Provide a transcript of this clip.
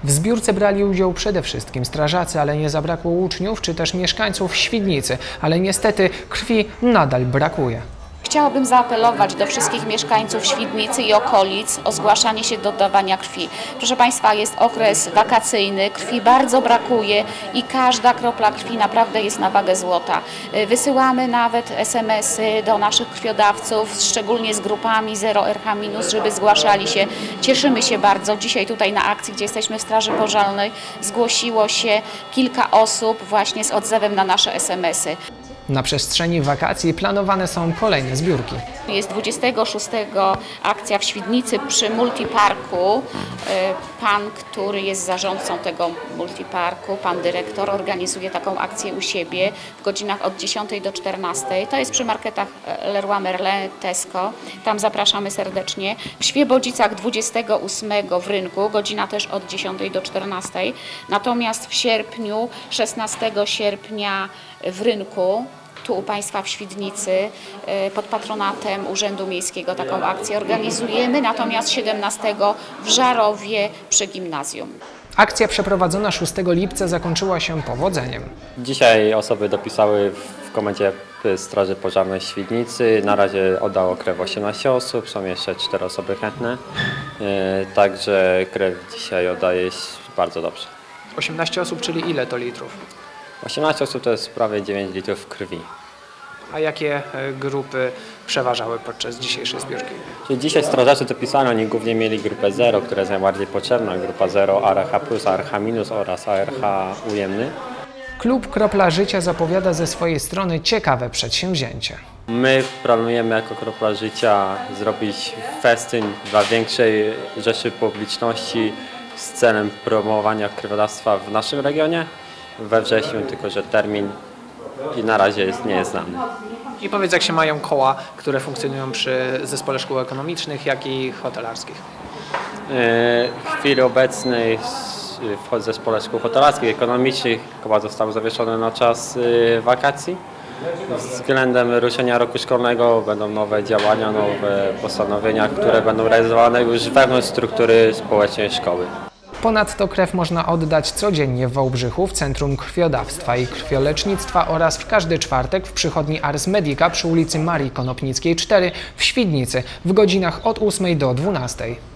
W zbiórce brali udział przede wszystkim strażacy, ale nie zabrakło uczniów czy też mieszkańców Świdnicy, ale niestety krwi nadal brakuje. Chciałabym zaapelować do wszystkich mieszkańców Świdnicy i okolic o zgłaszanie się do oddawania krwi. Proszę Państwa, jest okres wakacyjny, krwi bardzo brakuje i każda kropla krwi naprawdę jest na wagę złota. Wysyłamy nawet SMS-y do naszych krwiodawców, szczególnie z grupami 0RH-, żeby zgłaszali się. Cieszymy się bardzo. Dzisiaj tutaj na akcji, gdzie jesteśmy w Straży Pożarnej, zgłosiło się kilka osób właśnie z odzewem na nasze SMS-y. Na przestrzeni wakacji planowane są kolejne zbiórki. Jest 26 akcja w Świdnicy przy multiparku. Pan, który jest zarządcą tego multiparku, pan dyrektor, organizuje taką akcję u siebie w godzinach od 10 do 14. To jest przy marketach Leroy Merlin, Tesco. Tam zapraszamy serdecznie. W Świebodzicach 28 w Rynku, godzina też od 10 do 14. Natomiast w sierpniu, 16 sierpnia w Rynku, tu u Państwa w Świdnicy, pod patronatem Urzędu Miejskiego taką akcję organizujemy, natomiast 17 w Żarowie przy gimnazjum. Akcja przeprowadzona 6 lipca zakończyła się powodzeniem. Dzisiaj osoby dopisały w komendzie Straży Pożarnej Świdnicy. Na razie oddało krew 18 osób, są jeszcze 4 osoby chętne, także krew dzisiaj oddaje bardzo dobrze. 18 osób, czyli ile to litrów? 18 osób to jest prawie 9 litrów krwi. A jakie grupy przeważały podczas dzisiejszej zbiórki? Czyli dzisiaj strażacy dopisali, oni głównie mieli grupę 0, która jest najbardziej potrzebna. Grupa 0, ARH+, ARH- oraz ARH ujemny. Klub Kropla Życia zapowiada ze swojej strony ciekawe przedsięwzięcie. My planujemy jako Kropla Życia zrobić festyn dla większej rzeszy publiczności z celem promowania krwiodawstwa w naszym regionie we wrześniu, tylko że termin i na razie nie jest znany. I powiedz, jak się mają koła, które funkcjonują przy Zespole Szkół Ekonomicznych, jak i hotelarskich? W chwili obecnej w Zespole Szkół Hotelarskich i Ekonomicznych koła zostały zawieszone na czas wakacji. Względem ruszenia roku szkolnego będą nowe działania, nowe postanowienia, które będą realizowane już wewnątrz struktury społecznej szkoły. Ponadto krew można oddać codziennie w Wałbrzychu w Centrum Krwiodawstwa i Krwiolecznictwa oraz w każdy czwartek w przychodni Ars Medica przy ulicy Marii Konopnickiej 4 w Świdnicy w godzinach od 8 do 12.